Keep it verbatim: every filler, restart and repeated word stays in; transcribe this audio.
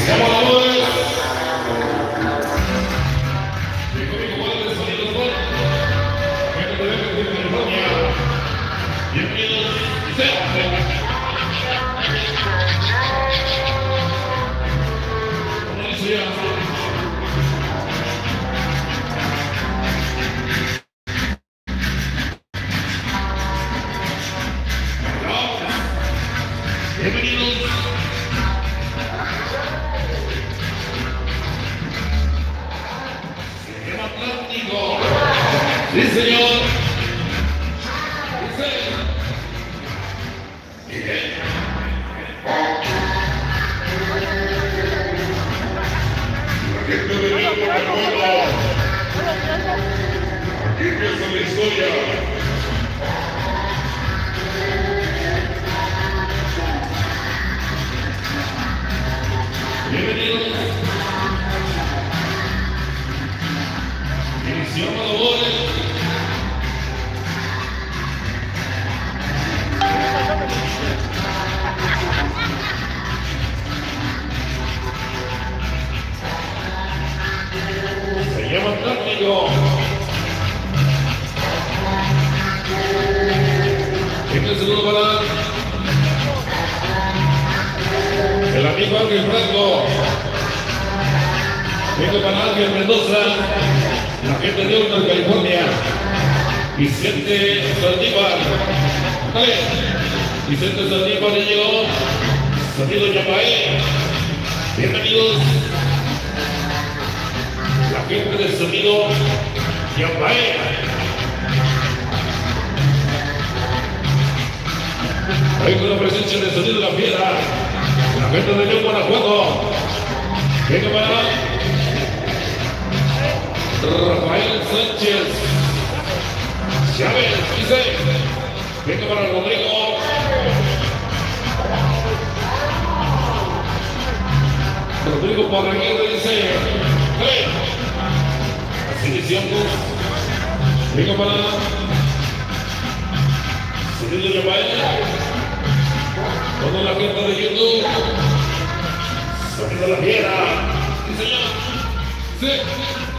Bienvenidos. Sistema Atlántico. Sí, señor. Dice. Bien. La gente de León por el juego. Aquí empieza la historia. Bienvenidos. Iniciamos labores. Se llama Atlántico. Este es el segundo para el amigo Ángel Franco. Vengo para Ángel Mendoza, la gente de Oakland, California. Vicente Saldívar. Dale. Vicente Saldívar ya llegó. Sonido Yapaé. Bienvenidos. La gente del sonido Yapaé. Ahí con la presencia del sonido La Fiera. La gente de León, Guanajuato. Venga para Rafael Sánchez. Chávez, dice. Venga para Rodrigo. Rodrigo Parraguirre dice. Hey. Así iniciamos. Venga para Sonido Yapaé. Toda la gente de YouTube. Sonido La Fiera. Sí, señor. Sí.